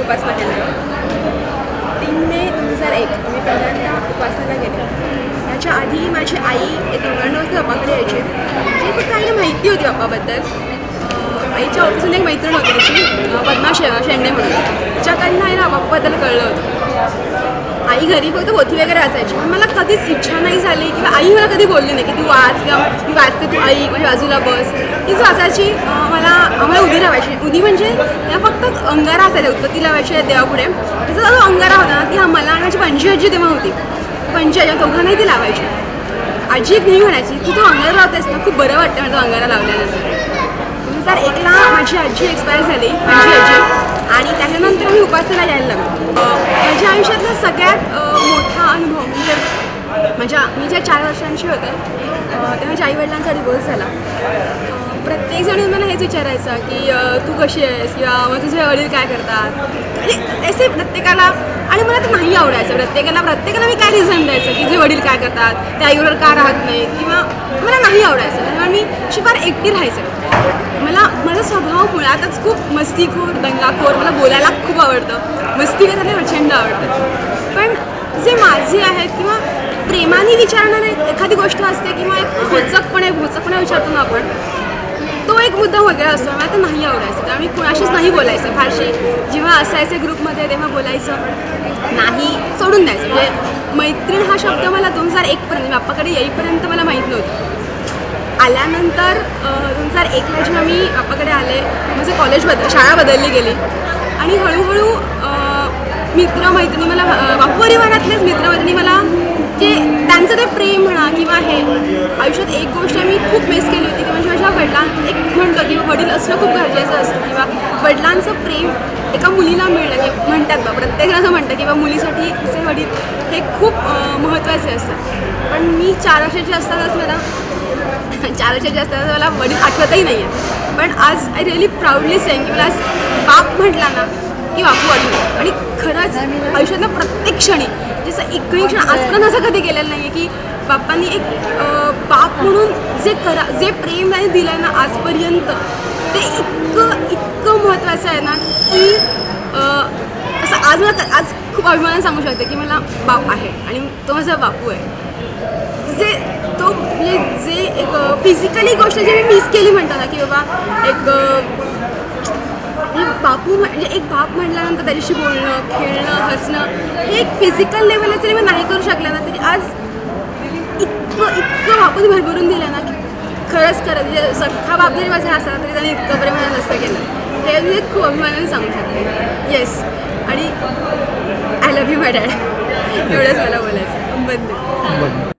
उपासना केंद्र 3 मे 2001 मी पहिल्यांदा उपासनाला गेले. त्याच्या आधी माझी आई एक 99 वाजता बाप्पाकडे यायची. म्हणजे फक्त आईला माहिती होती बाप्पाबद्दल. आईच्या ऑफिसून एक मैत्रीण होती तिची पद्मा शेंडे म्हणून, तिच्याकडनं आईला बाप्पाबद्दल कळलं होतं. आई घरी फक्त पोथी वगैरे वाचायची, पण मला कधीच इच्छा नाही झाली किंवा आई मला कधी बोलली नाही की तू वाच किंवा मी वाचते तू आई माझ्या बाजूला बस. तीच वाचायची. आम्हाला उदी लावायची. उदी म्हणजे त्या फक्त अंगारा असायचा, उत्पत्ती लावायची देवापुढे. तिचा जो अंगारा होता ना ती मला आणि माझी पणजी आजी तेव्हा होती. पणजी आजी दोघांनाही ती लावायची. आजी एक नेहमी म्हणायची की तू अंगारा लावतेस ना खूप बरं वाटतं मला तो अंगारा लावल्यानंतर. 2001ला माझी आजी एक्सपायर झाली, माझी आजी, आणि त्याच्यानंतर मी उपासनाला यायला लागलो. माझ्या आयुष्यातला सगळ्यात मोठा अनुभव म्हणजे मी ज्या 4 वर्षांची होते तेव्हा माझ्या आईवडिलांचा डिवोर्स झाला. प्रत्येकजण मला हेच विचारायचं की तू कशी आहेस किंवा मग तुझे वडील काय करतात, म्हणजे असे प्रत्येकाला. आणि मला ते नाही आवडायचं. प्रत्येकाला मी काय रिझन द्यायचं की तुझे वडील काय करतात, ते आईवर का राहत नाहीत, किंवा मला नाही आवडायचं. त्यामुळे मी अशी फार एकटी राहायचं. माझा स्वभाव मुळातच खूप मस्तीखोर, दंगाखोर. मला बोलायला खूप आवडतं, मस्ती करायला प्रचंड आवडतं. पण जे माझे आहेत किंवा प्रेमाने विचारणारे एखादी गोष्ट असते किंवा एक भोचकपणे विचारतो ना आपण, तो एक मुद्दा वेगळा असतो. मला ते नाही आवडायचं. त्यामुळे कुणाशीच नाही बोलायचं. फारशी जेव्हा असायचे ग्रुपमध्ये तेव्हा बोलायचं नाही, सोडून द्यायचं. म्हणजे मैत्रीण हा शब्द मला 2001पर्यंत बाप्पाकडे येईपर्यंत मला माहीत नव्हतं. आल्यानंतर 2001ला जेव्हा मी बाप्पाकडे आले, माझं शाळा बदलली गेली आणि हळूहळू मित्रमैत्रिणी मला बाप्परिवारातलेच मित्रमैत्रिणी मला जे त्यांचं ते प्रेम म्हणा किंवा हे आयुष्यात एक गोष्ट मी खूप मिस केली होती की म्हणजे माझ्या वडिलांना एक म्हणतो किंवा वडील असणं खूप गरजेचं असतं किंवा वडिलांचं प्रेम एका मुलीला मिळणं की म्हणतात बा प्रत्येकजण असं म्हणतं किंवा मुलीसाठी तिचे वडील हे खूप महत्त्वाचे असतात. पण मी 4 वर्षाची असतानाच मला वडील आठवतही नाही आहे. पण आज आय रिअली प्राऊडली सेंग की मला आज बाप म्हटला ना की बापू आठवतो. आणि खरंच आयुष्यातल्या प्रत्येक क्षणी जसं एकही क्षण आजकाल असं कधी केलेलं नाही आहे की बाप्पांनी एक बाप म्हणून जे प्रेम त्याने दिलं आहे ना आजपर्यंत, ते इतकं महत्त्वाचं आहे ना की असं आज खूप अभिमानाने सांगू शकते की मला बाप आहे आणि तो माझा बापू आहे. जे एक फिजिकली गोष्ट जे मी मिस केली म्हणतो ना की बाबा एक बापू म्हणजे एक बाप म्हटल्यानंतर त्याच्याशी बोलणं, खेळणं, हसणं हे एक फिजिकल लेवलला जरी मी नाही करू शकले ना तरी आज इतकं बापूने भरभरून दिलं ना की खरंच म्हणजे सख्खा बाप जरी माझा असला तरी त्याने इतकं प्रेमाने नसतं केलं. हे मी खूप अभिमानाने सांगू शकते. येस. आणि I love you my dad, एवढंच मला बोलायचं. बंद.